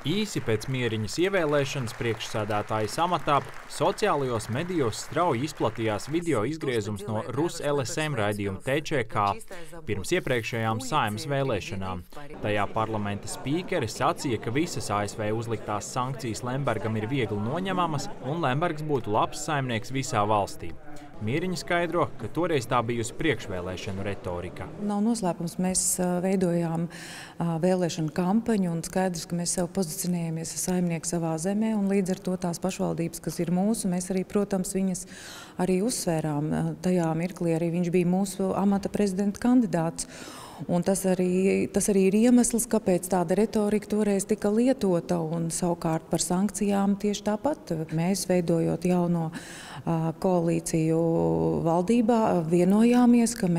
Īsi pēc Mieriņas ievēlēšanas priekšsēdētājas amatā sociālajos medijos strauji izplatījās video izgriezums no Rus LSM raidījuma TČK pirms iepriekšējām Saeimas vēlēšanām. Tajā parlamenta spīkere sacīja, ka visas ASV uzliktās sankcijas Lembergam ir viegli noņemamas un Lembergs būtu labs saimnieks visā valstī. Mieriņa skaidro, ka toreiz tā bijusi priekšvēlēšanu retorika. Nav noslēpums, mēs veidojām vēlēšanu kampaņu un skaidrs, ka mēs sev pozicionējamies saimnieku savā zemē un līdz ar to tās pašvaldības, kas ir mūsu, mēs arī, protams, viņas arī uzsvērām. Tajā mirklī arī viņš bija mūsu amata prezidenta kandidāts. Un tas arī ir iemesls, kāpēc tāda retorika toreiz tika lietota, un savukārt par sankcijām tieši tāpat. Mēs, veidojot jauno koalīciju valdībā, vienojāmies, ka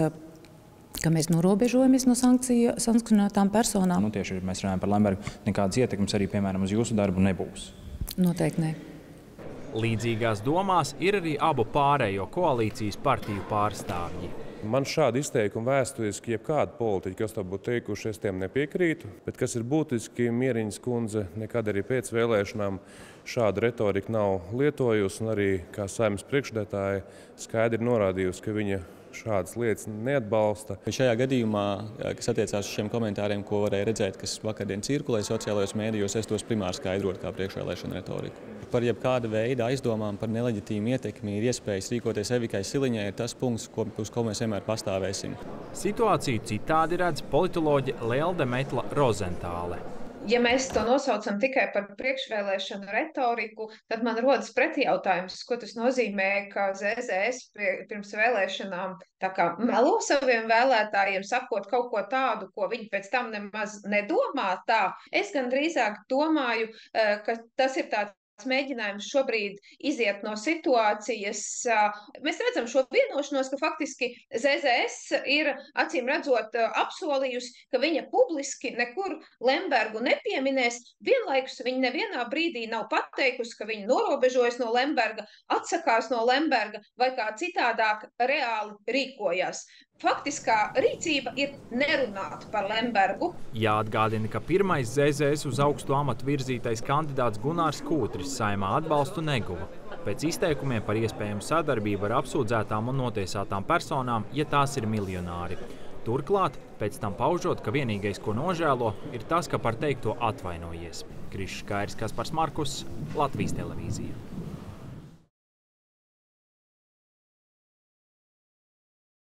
mēs norobežojamies no sankcionētām personām. Tieši mēs runājam par Lembergu, nekādas ietekmes arī, piemēram, uz jūsu darbu nebūs. Noteikti ne. Līdzīgās domās ir arī abu pārējo koalīcijas partiju pārstāvji. Man šādi izteikumi vēsturiski, jebkāda politika, kas to būtu teikuši, es tiem nepiekrītu. Bet kas ir būtiski, Mieriņas kundze nekad arī pēc vēlēšanām šādu retoriku nav lietojusi, un arī kā Saeimas priekšsēdētāja skaidri norādījusi, ka viņa šādas lietas neatbalsta. Šajā gadījumā, kas attiecās uz šiem komentāriem, ko varēja redzēt, kas vakardien cirkulēja sociālajos mēdījos, es tos primāri skaidrotu kā priekšvēlēšanu retoriku. Par jebkāda veida aizdomām par neleģitīmu ietekmi ir iespējas rīkoties evikai siliņai, ir tas punkts, uz ko mēs vienmēr pastāvēsim. Situāciju citādi redz politoloģe Lelde Metla Rozentāle. Ja mēs to nosaucam tikai par priekšvēlēšanu retoriku, tad man rodas pretjautājums, ko tas nozīmē, ka ZZS pirms vēlēšanām tā kā melo saviem vēlētājiem, sakot kaut ko tādu, ko viņi pēc tam nemaz nedomā tā. Es gan drīzāk domāju, ka tas ir tāds mēģinājums šobrīd iziet no situācijas. Mēs redzam šo vienošanos, ka faktiski ZZS ir acīm redzot apsolījusi, ka viņa publiski nekur Lembergu nepieminēs. Vienlaikus viņa nevienā brīdī nav pateikusi, ka viņa norobežojas no Lemberga, atsakās no Lemberga vai kā citādāk reāli rīkojās. Faktiskā rīcība ir nerunāt par Lembergu. Jāatgādina, ka pirmais ZZS uz augstu amatu virzītais kandidāts Gunārs Kūtris Saeimā atbalstu neguva. Pēc izteikumiem par iespējamu sadarbību ar apsūdzētām un notiesātām personām, ja tās ir miljonāri. Turklāt, pēc tam paužot, ka vienīgais, ko nožēlo, ir tas, ka par teikto atvainojies. Krišs Kairs, Kaspars Markus, Latvijas televīzija.